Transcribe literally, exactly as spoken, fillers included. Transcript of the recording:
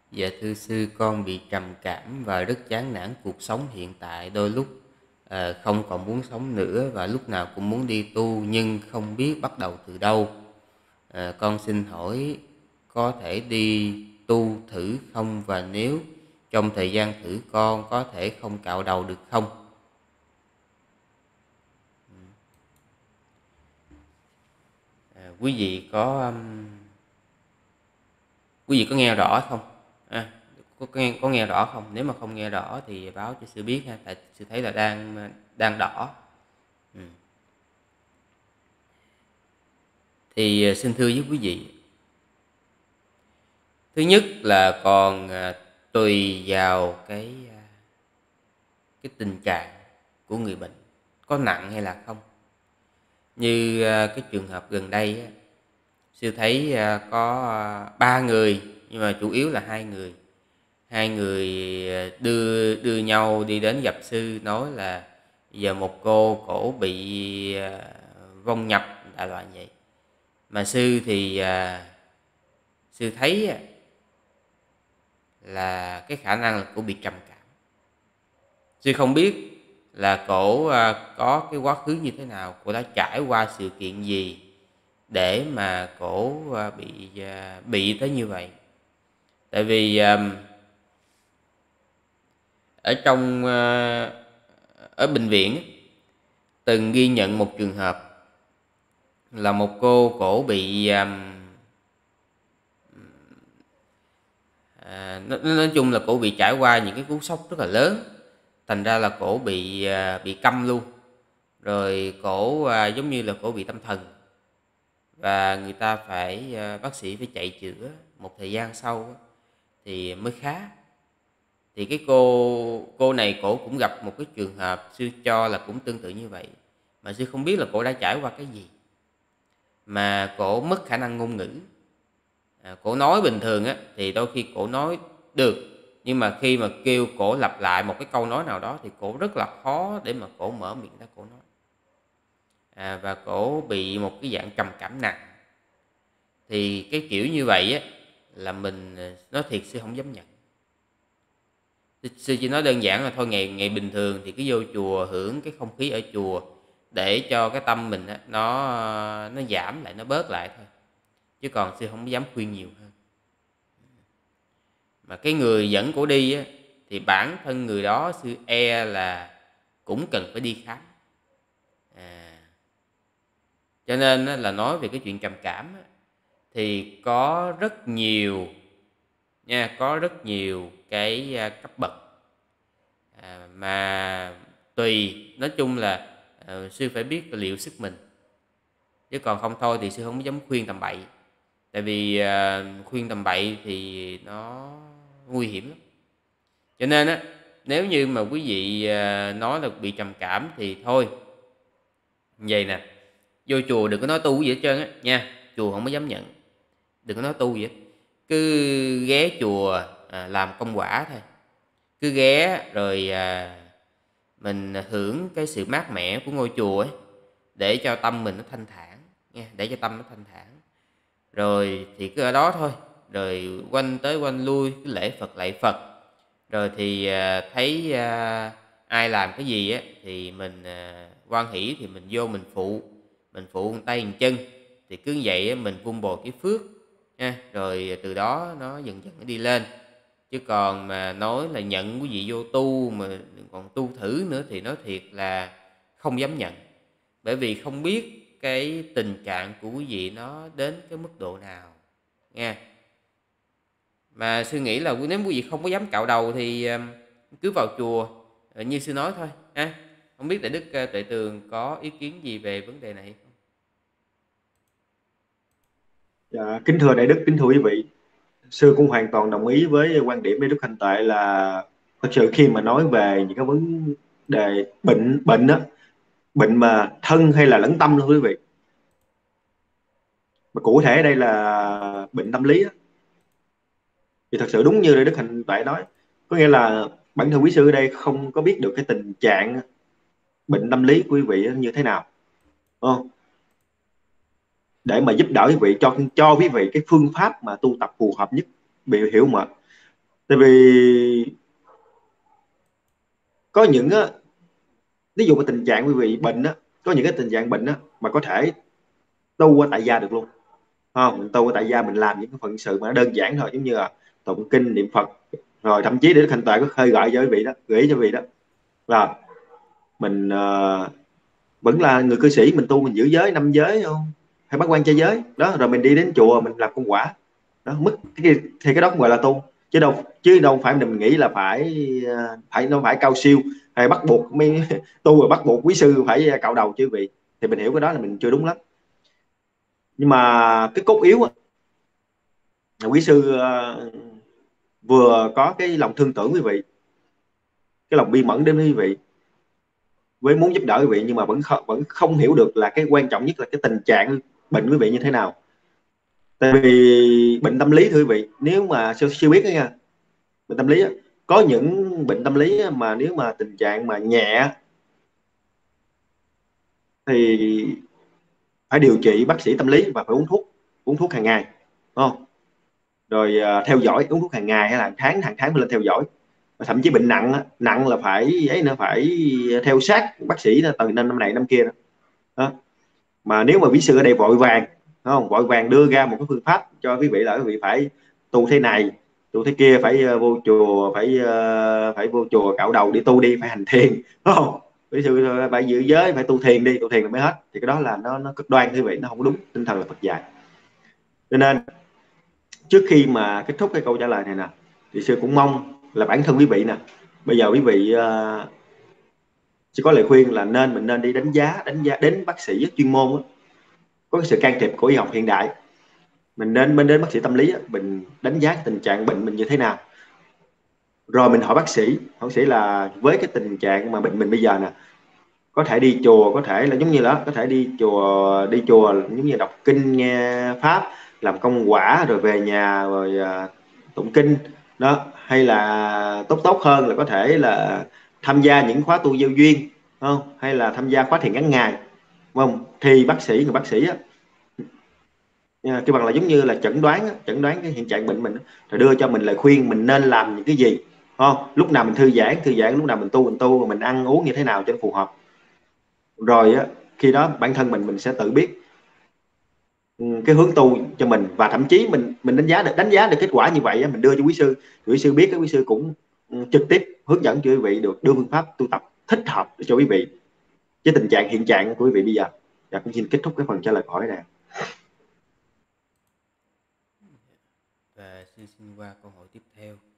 Dạ thưa sư, con bị trầm cảm và rất chán nản cuộc sống hiện tại. Đôi lúc ờ, không còn muốn sống nữa và lúc nào cũng muốn đi tu nhưng không biết bắt đầu từ đâu. Ờ, con xin hỏi có thể đi tu thử không, và nếu trong thời gian thử con có thể không cạo đầu được không? À, quý vị có um, quý vị có nghe rõ không? À, có, có nghe có nghe rõ không? Nếu mà không nghe rõ thì báo cho sư biết ha, tại sư thấy là đang đang đỏ. Ừ. Thì à, xin thưa với quý vị, thứ nhất là còn à, tùy vào cái à, cái tình trạng của người bệnh có nặng hay là không. Như à, cái trường hợp gần đây á, sư thấy à, có à, ba người nhưng mà chủ yếu là hai người. Hai người à, đưa đưa nhau đi đến gặp sư, nói là giờ một cô cổ bị à, vong nhập đại loại vậy. Mà sư thì à, sư thấy á, là cái khả năng là cổ bị trầm cảm. Sư không biết là cổ à, có cái quá khứ như thế nào, cổ đã trải qua sự kiện gì để mà cổ à, bị à, bị tới như vậy. Tại vì à, ở trong à, ở bệnh viện á, từng ghi nhận một trường hợp là một cô cổ bị à, à, nói, nói chung là cổ bị trải qua những cái cú sốc rất là lớn, thành ra là cổ bị à, bị câm luôn. Rồi cổ à, giống như là cổ bị tâm thần, và người ta phải à, bác sĩ phải chạy chữa một thời gian sau á, thì mới khá. Thì cái cô cô này cổ cũng gặp một cái trường hợp sư cho là cũng tương tự như vậy, mà sư không biết là cổ đã trải qua cái gì mà cổ mất khả năng ngôn ngữ. À, cổ nói bình thường á thì đôi khi cổ nói được, nhưng mà khi mà kêu cổ lặp lại một cái câu nói nào đó thì cổ rất là khó để mà cổ mở miệng ra cổ nói. À, và cổ bị một cái dạng trầm cảm nặng. Thì cái kiểu như vậy á là mình nói thiệt sư không dám nhận. Sư chỉ nói đơn giản là thôi, ngày ngày bình thường thì cứ vô chùa hưởng cái không khí ở chùa để cho cái tâm mình á, nó nó giảm lại, nó bớt lại thôi, chứ còn sư không dám khuyên nhiều hơn. Mà cái người dẫn cổ đi á, thì bản thân người đó sư e là cũng cần phải đi khám. À, cho nên á, là nói về cái chuyện trầm cảm á, thì có rất nhiều nha, có rất nhiều cái à, cấp bậc. À, mà tùy, nói chung là uh, sư phải biết liệu sức mình, chứ còn không thôi thì sư không dám khuyên tầm bậy. Tại vì uh, khuyên tầm bậy thì nó nguy hiểm lắm. Cho nên á, nếu như mà quý vị uh, nói là bị trầm cảm thì thôi, vậy nè, vô chùa đừng có nói tu gì hết trơn á nha, chùa không có dám nhận. Đừng có nói tu gì hết, cứ ghé chùa à, làm công quả thôi. Cứ ghé rồi à, mình hưởng cái sự mát mẻ của ngôi chùa ấy, để cho tâm mình nó thanh thản nha, để cho tâm nó thanh thản. Rồi thì cứ ở đó thôi, rồi quanh tới quanh lui cứ lễ Phật lạy Phật. Rồi thì à, thấy à, ai làm cái gì á thì mình à, hoan hỷ thì mình vô mình phụ, mình phụ một tay một chân. Thì cứ vậy á, mình vun bồi cái phước nha, rồi từ đó nó dần dần nó đi lên. Chứ còn mà nói là nhận quý vị vô tu mà còn tu thử nữa thì nói thiệt là không dám nhận. Bởi vì không biết cái tình trạng của quý vị nó đến cái mức độ nào nha. Mà sư nghĩ là nếu quý vị không có dám cạo đầu thì um, cứ vào chùa ờ, như sư nói thôi ha. Không biết Đại Đức ờ, Tuệ Tường có ý kiến gì về vấn đề này không? Dạ, kính thưa Đại Đức, kính thưa quý vị, sư cũng hoàn toàn đồng ý với quan điểm của Đức Thanh Tệ là thật sự khi mà nói về những cái vấn đề bệnh bệnh á, bệnh mà thân hay là lẫn tâm thôi quý vị, mà cụ thể đây là bệnh tâm lý á, thì thật sự đúng như Đức Thanh Tệ nói, có nghĩa là bản thân quý sư ở đây không có biết được cái tình trạng bệnh tâm lý của quý vị như thế nào, đúng không? Để mà giúp đỡ quý vị, cho cho quý vị cái phương pháp mà tu tập phù hợp nhất, bị hiểu mà Tại vì có những á, ví dụ cái tình trạng quý vị bệnh á, có những cái tình trạng bệnh á mà có thể tu qua tại gia được luôn. Không, mình tu qua tại gia, mình làm những cái phận sự mà nó đơn giản thôi, giống như là tụng kinh niệm Phật, rồi thậm chí để Đức Thanh Tuệ có khơi gợi cho quý vị đó, gửi cho quý vị đó là mình ờ, vẫn là người cư sĩ, mình tu mình giữ giới năm giới không, hay bắt quan trai giới đó, rồi mình đi đến chùa mình làm công quả đó, mức cái thì cái đó cũng gọi là tu, chứ đâu chứ đâu phải mình nghĩ là phải ờ, phải nó phải cao siêu, hay bắt buộc mới tu rồi bắt buộc quý sư phải cạo đầu chứ vị, thì mình hiểu cái đó là mình chưa đúng lắm. Nhưng mà cái cốt yếu á, là quý sư ờ, vừa có cái lòng thương tưởng quý vị, cái lòng bi mẫn đến với quý vị, với muốn giúp đỡ quý vị, nhưng mà vẫn không, vẫn không hiểu được là cái quan trọng nhất là cái tình trạng bệnh quý vị như thế nào. Tại vì bệnh tâm lý thưa quý vị, nếu mà chưa, chưa biết đó nha, bệnh tâm lý á, có những bệnh tâm lý á, mà nếu mà tình trạng mà nhẹ thì phải điều trị bác sĩ tâm lý và phải uống thuốc, uống thuốc hàng ngày, đúng không? Rồi à, theo dõi, uống thuốc hàng ngày hay là hàng tháng, hàng tháng phải lên theo dõi. Và thậm chí bệnh nặng á, nặng là phải ấy, nó phải theo sát bác sĩ đó, từ năm năm này năm kia đó. Đó. Mà nếu mà quý sư ở đây vội vàng, đúng không, vội vàng đưa ra một cái phương pháp cho quý vị là quý vị phải tu thế này, tu thế kia, phải uh, vô chùa, phải uh, phải vô chùa cạo đầu đi tu đi, phải hành thiền, đúng không, quý sư phải giữ giới, phải tu thiền đi, tu thiền là mới hết, thì cái đó là nó nó cực đoan quý vị, nó không đúng tinh thần là Phật dạy. Cho nên trước khi mà kết thúc cái câu trả lời này nè, thì sư cũng mong là bản thân quý vị nè, bây giờ quý vị uh, chỉ có lời khuyên là nên mình nên đi đánh giá đánh giá đến bác sĩ chuyên môn đó, có cái sự can thiệp của y học hiện đại, mình nên bên đến bác sĩ tâm lý á, mình đánh giá cái tình trạng bệnh mình như thế nào, rồi mình hỏi bác sĩ, hỏi bác sĩ là với cái tình trạng mà bệnh mình bây giờ nè, có thể đi chùa, có thể là giống như đó, có thể đi chùa, đi chùa giống như đọc kinh nghe pháp, làm công quả rồi về nhà rồi à, tụng kinh đó, hay là tốt tốt hơn là có thể là tham gia những khóa tu giao duyên, không, hay là tham gia khóa thiền ngắn ngày, đúng không, thì bác sĩ người bác sĩ á, cái bằng là giống như là chẩn đoán chẩn đoán cái hiện trạng bệnh mình, rồi đưa cho mình lời khuyên mình nên làm những cái gì, không, lúc nào mình thư giãn thư giãn, lúc nào mình tu mình tu, mình ăn uống như thế nào cho nó phù hợp, rồi á, khi đó bản thân mình mình sẽ tự biết ừ, cái hướng tu cho mình, và thậm chí mình mình đánh giá được đánh giá được kết quả như vậy á, mình đưa cho quý sư, quý sư biết, cái quý sư cũng ừ, trực tiếp hướng dẫn cho quý vị được đưa phương pháp tu tập thích hợp cho quý vị với tình trạng hiện trạng của quý vị bây giờ. Và cũng xin kết thúc cái phần trả lời câu hỏi này. Và xin xin qua câu hỏi tiếp theo.